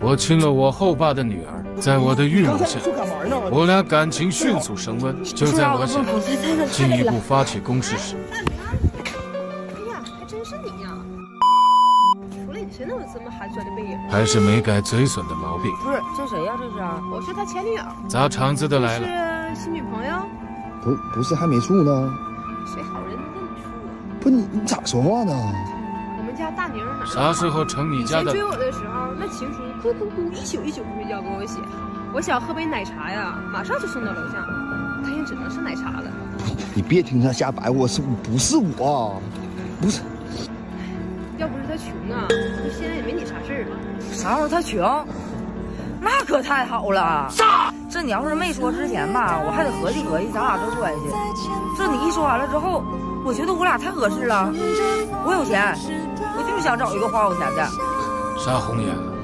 我亲了我后爸的女儿，在我的预谋下，我俩感情迅速升温。就在我想进一步发起攻势时， 哎呀，还真是你呀！除了你，谁能有这么寒酸的背影？ 还是没改嘴损的毛病。 不是，这谁呀？这是啊？ 我是他前女友。 砸场子的来了。 是新女朋友？ 不是还没处呢？ 谁好人能跟你处啊？ 不，你咋说话呢？ 我们家大宁呢？ 啥时候成你家的？ 以前追我的时候，那情书哭一宿不睡觉给我写。我想喝杯奶茶呀，马上就送到楼下。他也只能是奶茶了。 你别听他瞎白活，不是我？不是。 要不是他穷啊，那现在也没你啥事儿了。 啥时候他穷？那可太好了。这你要是没说之前吧，我还得合计合计咱俩这关系。这你一说完了之后，我觉得我俩太合适了。我有钱，我就是想找一个花有钱的。 杀红眼了。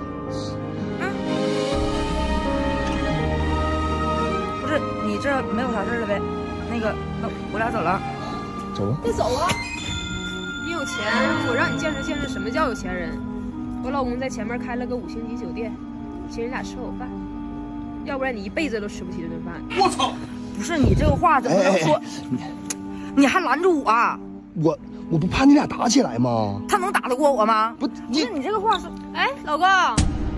不是你这没有啥事了呗？那个，那我俩走了。 走啊！ 别走啊！你有钱，我让你见识见识什么叫有钱人。我老公在前面开了个5星级酒店，请人俩吃口饭，要不然你一辈子都吃不起这顿饭。 我操！不是你这个话怎么能说？你还拦住我啊？ 我不怕你俩打起来吗？ 他能打得过我吗？ 不， 你这个话是…… 哎，老公，